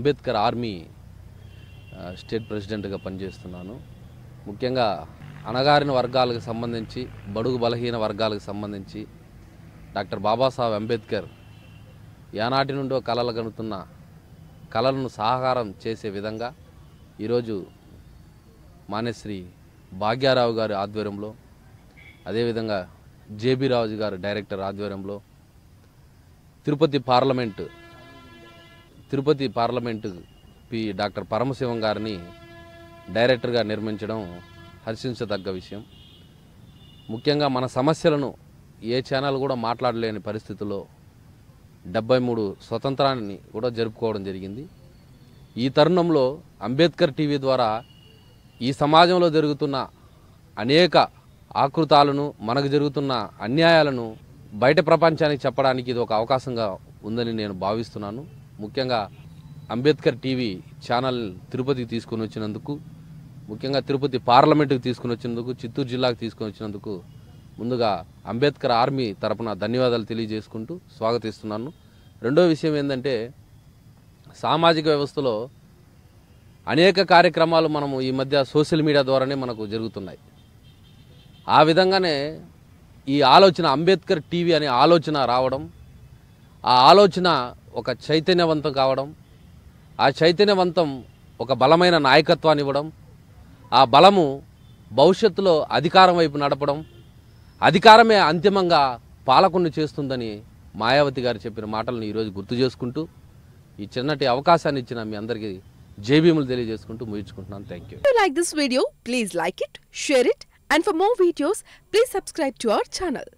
Ambedkar army state ప్రెసిడెంట్గా పనిచేస్తున్నాను. ముఖ్యంగా అణగారిన వర్గాలకు సంబంధించి, బడుగు బలహీన వర్గాలకు సంబంధించి డాక్టర్ బాబాసాహెబ్ అంబేద్కర్ ఏనాటి నుండో కలలు కనుతున్న కలలను సాకారం చేసే విధంగా ఈరోజు మాన్యశ్రీ భాగ్యారావు గారి ఆధ్వర్యంలో, అదేవిధంగా జేబీ రాజు గారు డైరెక్టర్ ఆధ్వర్యంలో తిరుపతి పార్లమెంటు డాక్టర్ పరమశివం గారిని డైరెక్టర్గా నిర్మించడం హర్షించదగ్గ విషయం. ముఖ్యంగా మన సమస్యలను ఏ ఛానల్ కూడా మాట్లాడలేని పరిస్థితుల్లో 73 స్వతంత్రాన్ని కూడా జరుపుకోవడం జరిగింది. ఈ తరుణంలో అంబేద్కర్ టీవీ ద్వారా ఈ సమాజంలో జరుగుతున్న అనేక ఆకృతాలను, మనకు జరుగుతున్న అన్యాయాలను బయట ప్రపంచానికి చెప్పడానికి ఇది ఒక అవకాశంగా ఉందని నేను భావిస్తున్నాను. ముఖ్యంగా అంబేద్కర్ టీవీ ఛానల్ తిరుపతికి తీసుకొని వచ్చినందుకు, ముఖ్యంగా తిరుపతి పార్లమెంటుకు తీసుకొని వచ్చినందుకు, చిత్తూరు జిల్లాకు తీసుకొని వచ్చినందుకు ముందుగా అంబేద్కర్ ఆర్మీ తరపున ధన్యవాదాలు తెలియజేసుకుంటూ స్వాగతిస్తున్నాను. రెండో విషయం ఏంటంటే, సామాజిక వ్యవస్థలో అనేక కార్యక్రమాలు మనము ఈ మధ్య సోషల్ మీడియా ద్వారానే మనకు జరుగుతున్నాయి. ఆ విధంగానే ఈ ఆలోచన, అంబేద్కర్ టీవీ అనే ఆలోచన రావడం, ఆ ఆలోచన ఒక చైతన్యవంతం కావడం, ఆ చైతన్యవంతం ఒక బలమైన నాయకత్వాన్ని ఇవ్వడం, ఆ బలము భవిష్యత్తులో అధికారం వైపు నడపడం, అధికారమే అంతిమంగా పాలకుని చేస్తుందని మాయావతి గారు చెప్పిన మాటలను ఈరోజు గుర్తు చేసుకుంటూ ఈ చిన్నటి అవకాశాన్ని ఇచ్చిన మీ అందరికీ జైభీములు తెలియజేసుకుంటూ ముగించుకుంటున్నాను. Thank you. If you like this video, please like it, share it, and for more videos, please subscribe to our channel.